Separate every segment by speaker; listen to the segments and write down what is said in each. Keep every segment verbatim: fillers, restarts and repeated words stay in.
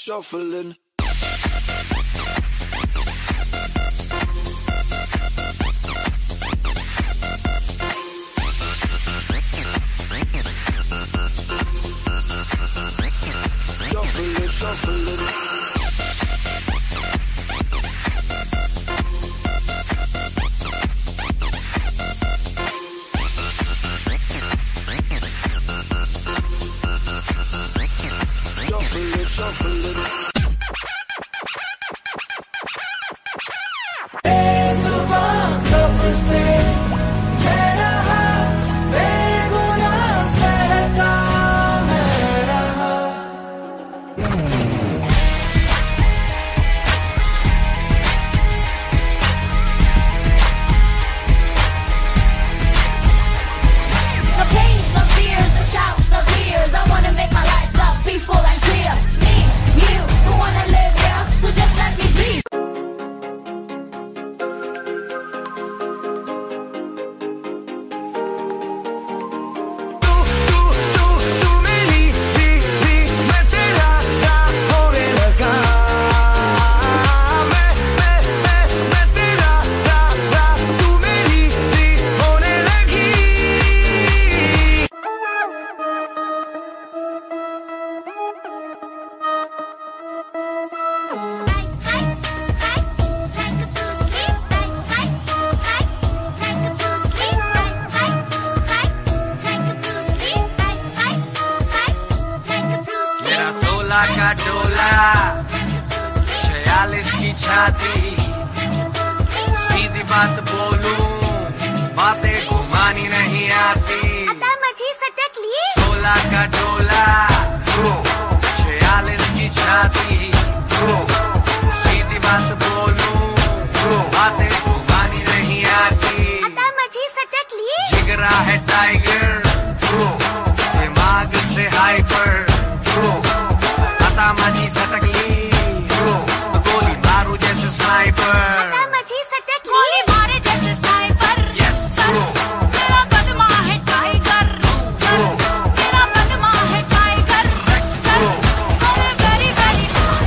Speaker 1: shuffling. Shuffling, shuffling. का डोला छियालीस की छाती, सीधी बात बोलूं बातें घुमानी नहीं आती। सोलह का डोला छियालीस की छाती, सीधी बात बोलूं बातें घुमानी नहीं आती। जिगरा है टाइगर दिमाग से हाइपर, माझी सटकली तो गोली मारू जैसे स्नाइपर।
Speaker 2: माझी सटकली गोली मारे जैसे स्नाइपर।
Speaker 1: यस
Speaker 2: मेरा बदमा है टाइगर, मेरा बदमा है टाइगर, वेरी वेरी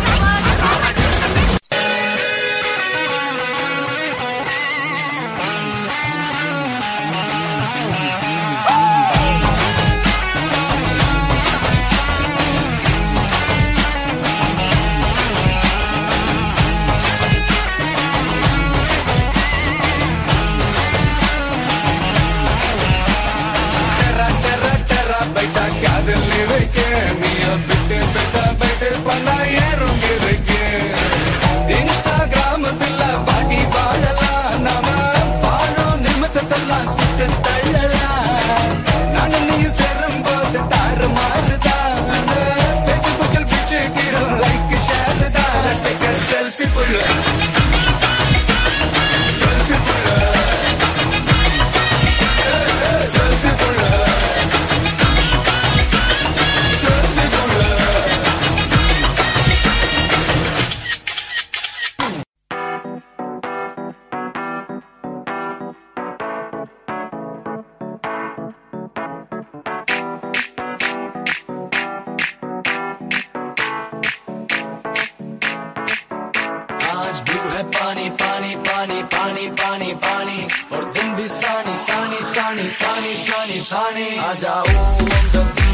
Speaker 3: पानी पानी पानी पानी पानी पानी और तुम भी सानी सानी सानी सानी सानी सानी आ जाओ